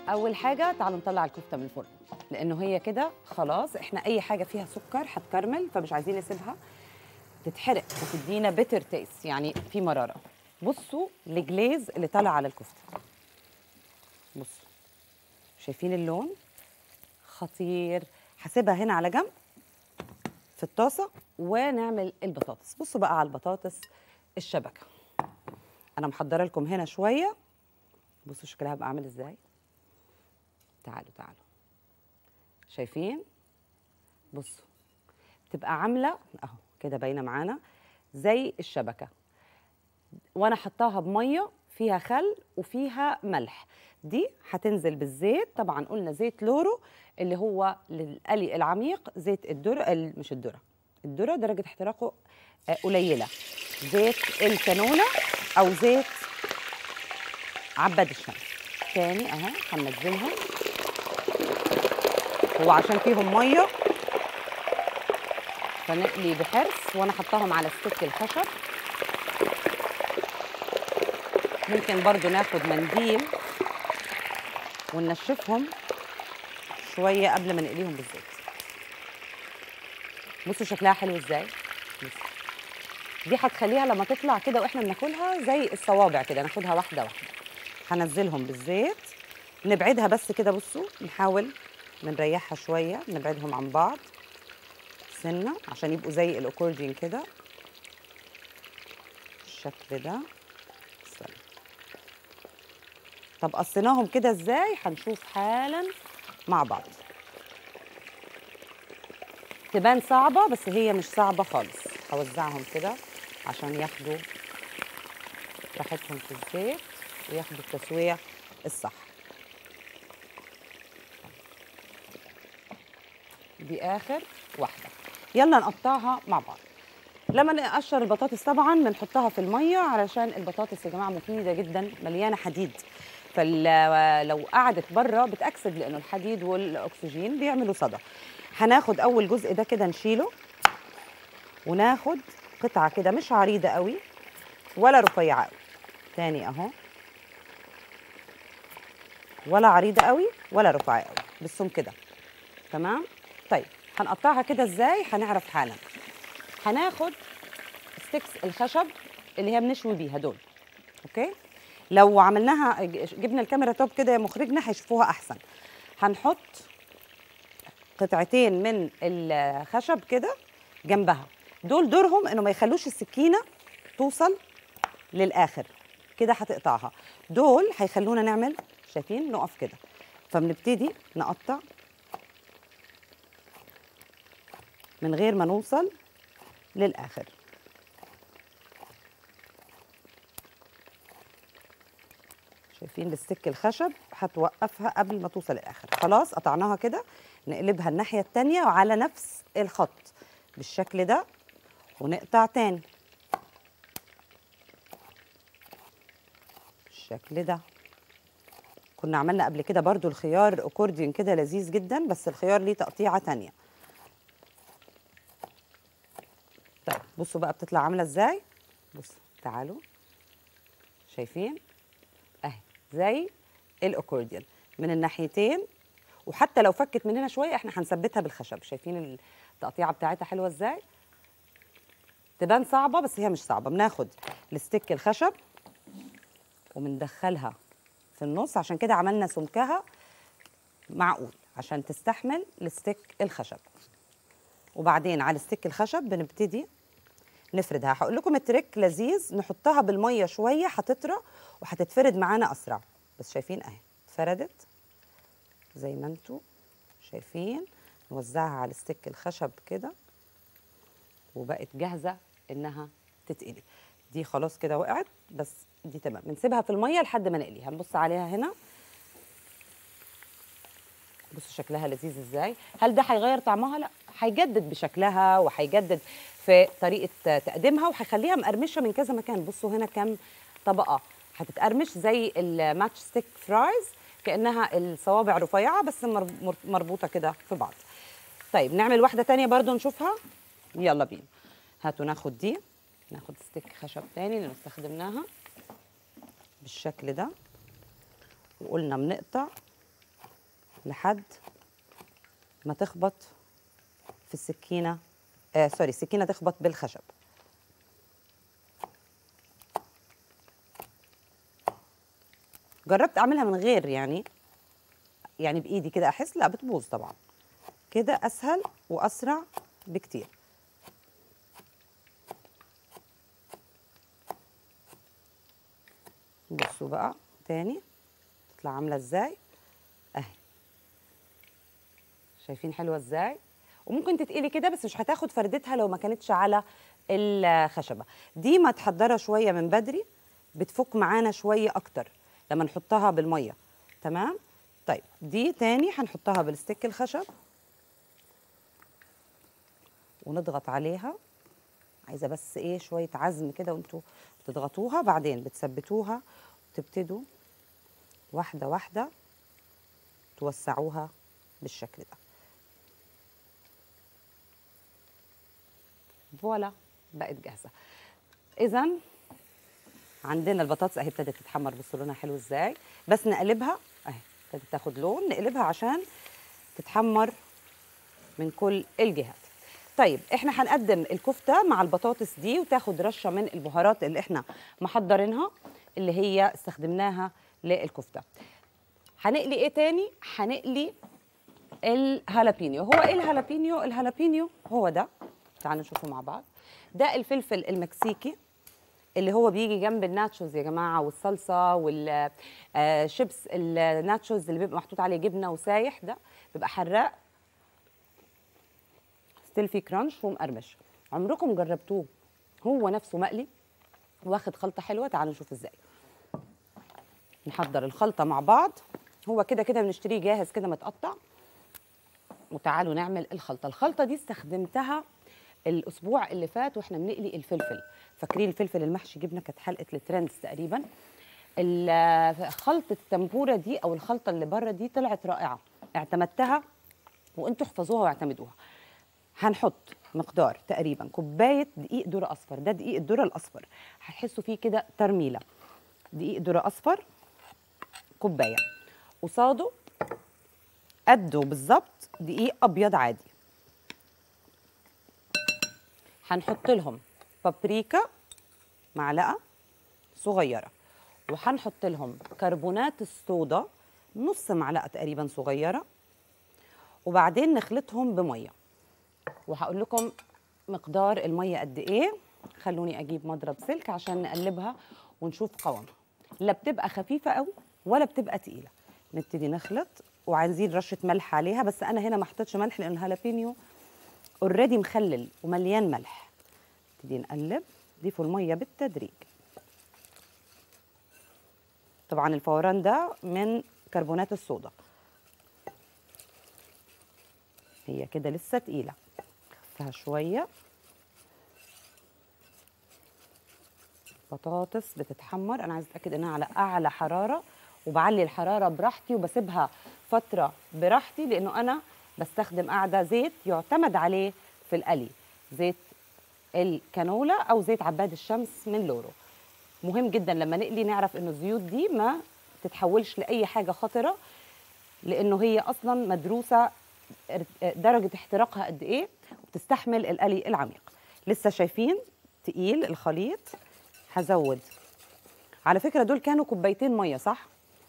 اول حاجه تعالوا نطلع الكفته من الفرن، لانه هي كده خلاص احنا اي حاجه فيها سكر هتكرمل، فمش عايزين نسيبها تتحرق وتدينا بيتر تيست، يعني في مراره. بصوا الجليز اللي طالع على الكفته، بصوا شايفين اللون خطير. هسيبها هنا على جنب في الطاسه ونعمل البطاطس. بصوا بقى على البطاطس الشبكه، انا محضره لكم هنا شويه. بصوا شكلها بقى عامل ازاي. تعالوا تعالوا، شايفين؟ بصوا بتبقى عامله اهو كده باينه معانا زي الشبكه، وانا حطاها بميه فيها خل وفيها ملح. دي هتنزل بالزيت، طبعا قلنا زيت لورو اللي هو للقلي العميق، زيت الذره مش الذره، الذره درجه احتراقه قليله، زيت الكانولا او زيت عباد الشمس. تاني اهو هننزلهم، هو عشان فيهم ميه فنقلي بحرص، وانا حطاهم على ستيك الخشب. ممكن برضو ناخد منديل وننشفهم شويه قبل ما نقليهم بالزيت. بصوا شكلها حلو ازاي. بصوا دي هتخليها لما تطلع كده واحنا بناكلها زي الصوابع كده، ناخدها واحده واحده. هنزلهم بالزيت، نبعدها بس كده. بصوا نحاول نريحها شويه، نبعدهم عن بعض سنه عشان يبقوا زي الاكورديون كده بالشكل ده. استنى. طب قصيناهم كده ازاي هنشوف حالا مع بعض. تبان صعبه بس هي مش صعبه خالص. هوزعهم كده عشان ياخدوا راحتهم في الزيت وياخدوا التسويه الصح. دي اخر واحده. يلا نقطعها مع بعض. لما نقشر البطاطس طبعا بنحطها في الميه، علشان البطاطس يا جماعه مفيده جدا، مليانه حديد، فلو قعدت بره بتاكسد، لانه الحديد والاكسجين بيعملوا صدى. هناخد اول جزء ده كده نشيله، وناخد قطعه كده مش عريضه قوي ولا رفيعه قوي. تاني اهو، ولا عريضه قوي ولا رفيعه قوي، بالسمك كده. تمام. طيب هنقطعها كده ازاي هنعرف حالا. هناخد ستيكس الخشب اللي هي بنشوي بيها دول، اوكي؟ لو عملناها جبنا الكاميرا توب كده يا مخرجنا هيشوفوها احسن. هنحط قطعتين من الخشب كده جنبها، دول دورهم انه ما يخلوش السكينه توصل للاخر كده هتقطعها، دول هيخلونا نعمل، شايفين؟ نقف كده. فبنبتدي نقطع من غير ما نوصل للاخر. شايفين الستيك الخشب هتوقفها قبل ما توصل للاخر. خلاص قطعناها كده، نقلبها الناحيه التانيه وعلى نفس الخط بالشكل ده، ونقطع تاني بالشكل ده. كنا عملنا قبل كده برضو الخيار اكورديون كده لذيذ جدا، بس الخيار ليه تقطيعه تانيه. طيب بصوا بقى بتطلع عامله ازاي. بصوا تعالوا، شايفين اهي زي الاكورديون من الناحيتين، وحتى لو فكت مننا شويه احنا هنثبتها بالخشب. شايفين التقطيعه بتاعتها حلوه ازاي؟ تبان صعبه بس هي مش صعبه. بناخد الستيك الخشب وبندخلها في النص، عشان كده عملنا سمكها معقول عشان تستحمل الستيك الخشب. وبعدين على الستيك الخشب بنبتدي نفردها. هقول لكم التريك لذيذ، نحطها بالميه شويه هتطرى وهتتفرد معانا اسرع. بس شايفين اهي اتفردت زي ما انتم شايفين. نوزعها على الستيك الخشب كده وبقت جاهزه انها تتقلي. دي خلاص كده وقعت، بس دي تمام. بنسيبها في الميه لحد ما نقليها. نبص عليها هنا، بصوا شكلها لذيذ ازاي. هل ده هيغير طعمها؟ لا، هيجدد بشكلها وهيجدد في طريقه تقديمها، وهيخليها مقرمشه من كذا مكان. بصوا هنا كام طبقه هتتقرمش زي الماتش ستيك فرايز، كانها الصوابع رفيعه بس مربوطه كده في بعض. طيب نعمل واحده تانية برضو نشوفها. يلا بينا. هاتوا ناخد دي، ناخد ستيك خشب تاني اللي استخدمناها بالشكل ده، وقلنا بنقطع لحد ما تخبط في السكينه، سوري، السكينه تخبط بالخشب. جربت اعملها من غير يعني بايدي كده احس لا بتبوظ طبعا. كده اسهل واسرع بكتير. بصوا بقى تاني تطلع عامله ازاي اهي. شايفين حلوه ازاي؟ وممكن تتقلي كده بس مش هتاخد فردتها لو ما كانتش على الخشبه. دي ما تحضرها شويه من بدري بتفك معانا شويه اكتر لما نحطها بالميه. تمام. طيب دي تاني هنحطها بالستيك الخشب ونضغط عليها. عايزه بس ايه شويه عزم كده وانتوا بتضغطوها، بعدين بتثبتوها وتبتدوا واحده واحده توسعوها بالشكل ده. فوالا بقت جاهزه. اذا عندنا البطاطس اهي ابتدت تتحمر. بصوا لونها حلو ازاي. بس نقلبها اهي ابتدت تاخد لون، نقلبها عشان تتحمر من كل الجهات. طيب احنا هنقدم الكفته مع البطاطس دي وتاخد رشه من البهارات اللي احنا محضرينها اللي هي استخدمناها للكفته. هنقلي ايه تاني؟ هنقلي الهالابينيو. هو ايه الهالابينيو؟ الهالابينيو هو ده، تعالوا نشوفه مع بعض. ده الفلفل المكسيكي اللي هو بيجي جنب الناتشوز يا جماعه، والصلصه والشيبس الناتشوز اللي بيبقى محطوط عليه جبنه وسايح، ده بيبقى حراق ستيل فيه كرانش ومقرمش. عمركم جربتوه هو نفسه مقلي واخد خلطه حلوه؟ تعالوا نشوف ازاي. نحضر الخلطه مع بعض. هو كده كده بنشتريه جاهز كده متقطع. وتعالوا نعمل الخلطه. الخلطه دي استخدمتها الاسبوع اللي فات واحنا بنقلي الفلفل. فاكرين الفلفل المحشي جبنه؟ كانت حلقه الترندز تقريبا. خلطه التنبوره دي او الخلطه اللي بره دي طلعت رائعه، اعتمدتها وانتوا احفظوها واعتمدوها. هنحط مقدار تقريبا كوبايه دقيق ذره اصفر. ده دقيق الذره الاصفر، هتحسوا فيه كده ترميله. دقيق ذره اصفر كوبايه، قصاده قده بالظبط دقيق ابيض عادي. هنحط لهم بابريكا معلقه صغيره، وهنحط لهم كربونات الصودا نص معلقه تقريبا صغيره، وبعدين نخلطهم بميه. وهقول لكم مقدار الميه قد ايه. خلوني اجيب مضرب سلك عشان نقلبها ونشوف قوامها. لا بتبقى خفيفه قوي ولا بتبقى تقيله. نبتدي نخلط وعايزين رشه ملح عليها، بس انا هنا ما حطيتش ملح لان الهالابينيو اوريدي مخلل ومليان ملح. نبتدي نقلب. ضيفوا الميه بالتدريج. طبعا الفوران ده من كربونات الصودا. هي كده لسه تقيله، خفها شويه. بطاطس بتتحمر، انا عايزه اتاكد انها على اعلى حراره، وبعلي الحراره براحتي وبسيبها فتره براحتي، لانه انا بستخدم قاعده زيت يعتمد عليه في القلي، زيت الكانولا او زيت عباد الشمس من لورو. مهم جدا لما نقلي نعرف انه الزيوت دي ما تتحولش لاي حاجه خطره، لانه هي اصلا مدروسه درجه احتراقها قد ايه وبتستحمل القلي العميق. لسه شايفين تقيل الخليط. هزود على فكره دول كانوا كوبايتين ميه صح؟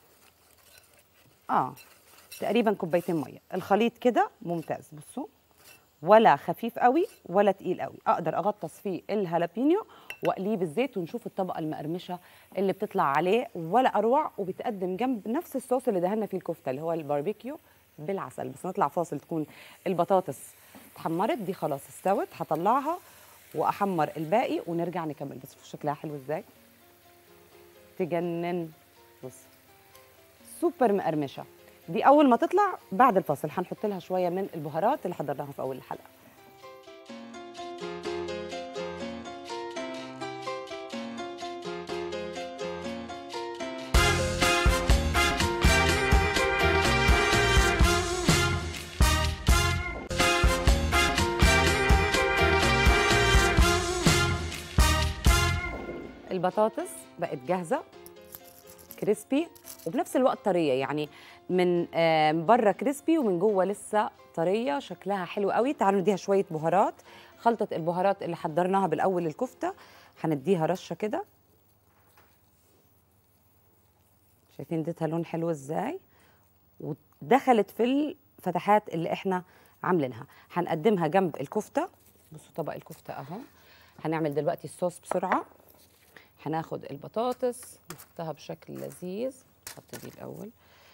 تقريبا كوبايتين ميه. الخليط كده ممتاز. بصوا ولا خفيف قوي ولا تقيل قوي. اقدر اغطس فيه الهالابينيو واقليه بالزيت ونشوف الطبقه المقرمشه اللي بتطلع عليه، ولا اروع. وبيتقدم جنب نفس الصوص اللي دهنا فيه الكفته اللي هو الباربيكيو بالعسل. بس نطلع فاصل تكون البطاطس اتحمرت. دي خلاص استوت، هطلعها واحمر الباقي ونرجع نكمل. بس شوفوا شكلها حلو ازاي، تجنن. بص سوبر مقرمشه. دي اول ما تطلع بعد الفاصل هنحط لها شويه من البهارات اللي حضرناها في اول الحلقه. البطاطس بقت جاهزه كريسبي وبنفس الوقت طريه، يعني من بره كريسبي ومن جوه لسه طريه، شكلها حلو قوي. تعالوا نديها شويه بهارات. خلطه البهارات اللي حضرناها بالاول الكفته هنديها رشه كده. شايفين اديتها لون حلو ازاي، ودخلت في الفتحات اللي احنا عاملينها. هنقدمها جنب الكفته. بصوا طبق الكفته اهو. هنعمل دلوقتي الصوص بسرعه. هناخد البطاطس نحطها بشكل لذيذ. نحط دي الاول،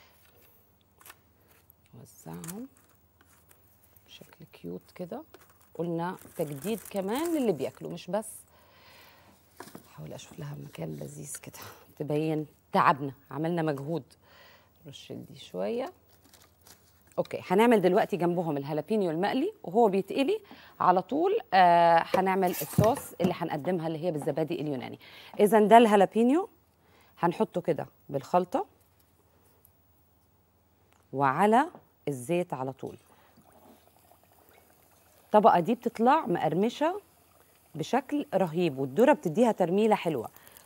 نوزعهم بشكل كيوت كده. قلنا تجديد كمان للي بياكلوا، مش بس. احاول اشوف لها مكان لذيذ كده تبين تعبنا، عملنا مجهود. رش دي شويه. اوكي، هنعمل دلوقتي جنبهم الهالابينيو المقلي، وهو بيتقلي على طول هنعمل الصوص اللي هنقدمها اللي هي بالزبادي اليوناني. اذا ده الهالابينيو هنحطه كده بالخلطه وعلى الزيت على طول. الطبقه دي بتطلع مقرمشه بشكل رهيب، والذره بتديها ترميله حلوه.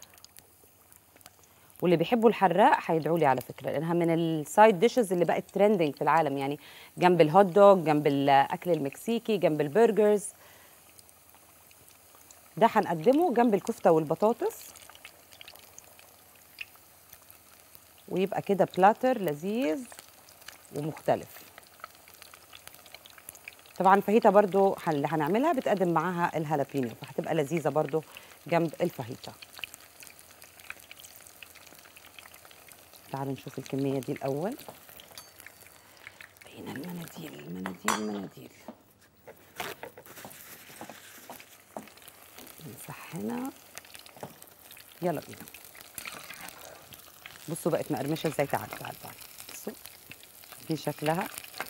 واللي بيحبوا الحراق هيدعوا لي على فكره، لانها من السايد ديشز اللي بقت ترندنج في العالم، يعني جنب الهوت دوج، جنب الاكل المكسيكي، جنب البرجرز. ده هنقدمه جنب الكفته والبطاطس، ويبقى كده بلاتر لذيذ ومختلف. طبعا الفاهيتا برضو اللي هنعملها بتقدم معاها الهالابينيو، فهتبقى لذيذه برضو جنب الفاهيتا. تعالوا نشوف الكميه دي الاول. بين المناديل المناديل المناديل. نمسح هنا. يلا بينا. بصوا بقت مقرمشه ازاي. تعالوا تعالوا تعالوا. بصوا دي شكلها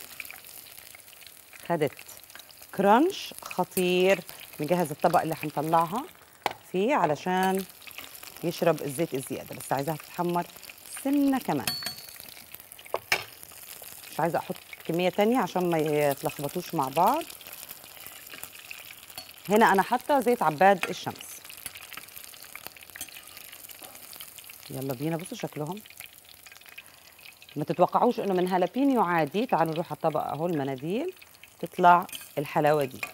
خدت كرانش خطير. نجهز الطبق اللي هنطلعها فيه علشان يشرب الزيت الزياده، بس عايزاها تتحمر سنه كمان. مش عايزه احط كميه تانية عشان ما يتلخبطوش مع بعض. هنا انا حاطه زيت عباد الشمس. يلا بينا. بصوا شكلهم، ما تتوقعوش انه من هالابينيو عادي. تعالوا نروح على الطبق اهو، المناديل تطلع الحلاوه دي.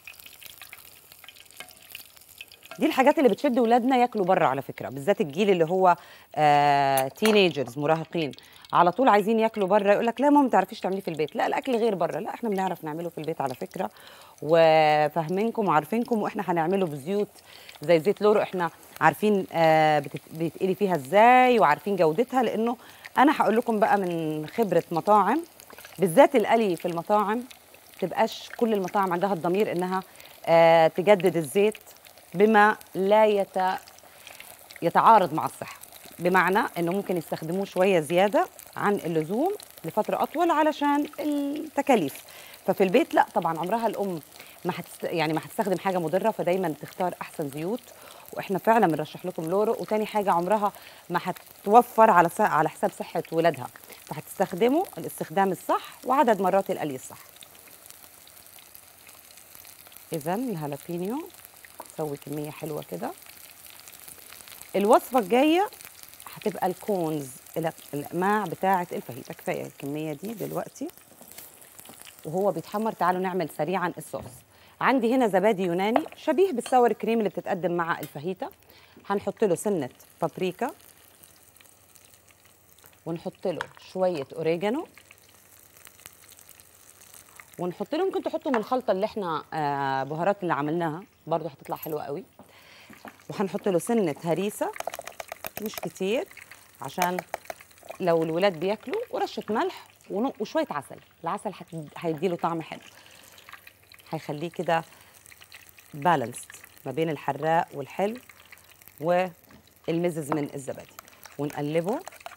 دي الحاجات اللي بتشد ولادنا ياكلوا بره على فكره، بالذات الجيل اللي هو تينيجرز، مراهقين، على طول عايزين ياكلوا بره. يقول لك لا ماما ما تعرفيش تعمليه في البيت. لا، الاكل غير بره. لا، احنا بنعرف نعمله في البيت على فكره، وفاهمينكم وعارفينكم. واحنا هنعمله بزيوت زي زيت لورو، احنا عارفين بيتقلي فيها ازاي وعارفين جودتها. لانه انا هقول لكم بقى من خبره مطاعم، بالذات القلي في المطاعم تبقاش كل المطاعم عندها الضمير انها تجدد الزيت بما لا يتعارض مع الصحة. بمعنى انه ممكن يستخدموه شوية زيادة عن اللزوم لفترة اطول علشان التكاليف. ففي البيت لا طبعا، عمرها الام يعني ما هتستخدم حاجة مضرة، فدايما تختار احسن زيوت. واحنا فعلا بنرشح لكم لورو. وتاني حاجة، عمرها ما هتوفر على حساب صحة ولادها، فهتستخدموا الاستخدام الصح وعدد مرات القلي الصح. اذا الهالابينيو نسوي كمية حلوة كده. الوصفة الجاية هتبقى الكونز، الأقماع بتاعة الفاهيتا. كفاية الكمية دي دلوقتي وهو بيتحمر. تعالوا نعمل سريعا الصوص. عندي هنا زبادي يوناني شبيه بالساور كريم اللي بتتقدم مع الفاهيتا. هنحط له سنة بابريكا، ونحط له شوية أوريجانو، ونحط له، ممكن تحطوا من الخلطة اللي احنا بهارات اللي عملناها برضو هتطلع حلوة قوي. وهنحط له سنة هريسة مش كتير عشان لو الولاد بياكلوا، ورشه ملح وشويه عسل. العسل هيديله طعم حلو، هيخليه كده بالانسد ما بين الحراق والحلو والمزز من الزبادي. ونقلبه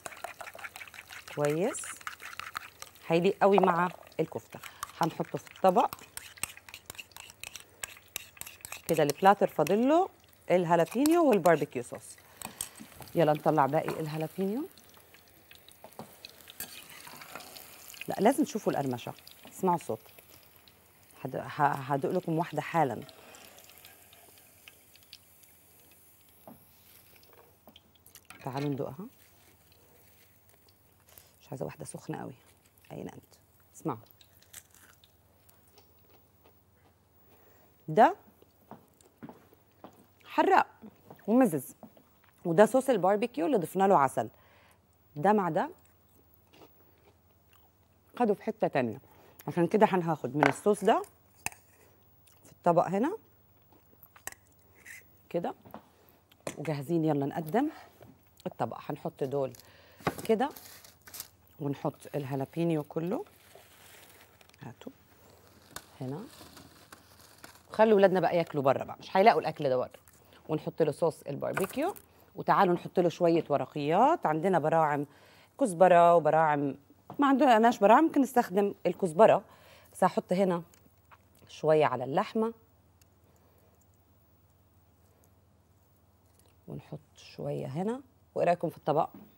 كويس، هيليق قوي مع الكفته. هنحطه في الطبق كده. البلاتر فاضل له الهالابينيو والباربيكيو صوص. يلا نطلع باقي الهالابينيو. لا، لازم تشوفوا القرمشه، اسمعوا الصوت. هدوق لكم واحده حالا. تعالوا ندوقها. عايزه واحده سخنه قوي. اين انت؟ اسمعوا، ده حراق ومزز، وده صوص الباربيكيو اللي ضفنا له عسل. ده مع ده خدوا في حته تانيه. عشان كده هناخد من الصوص ده في الطبق هنا كده، وجاهزين. يلا نقدم الطبق. هنحط دول كده، ونحط الهالابينيو كله. هاتوا هنا، خلوا ولادنا بقى ياكلوا بره بقى، مش هيلاقوا الاكل ده بره. ونحط له صوص الباربيكيو، وتعالوا نحط له شويه ورقيات. عندنا براعم كزبره وبراعم، ما عندناش براعم ممكن نستخدم الكزبره، بس هحط هنا شويه على اللحمه، ونحط شويه هنا. وايه رايكم في الطبق؟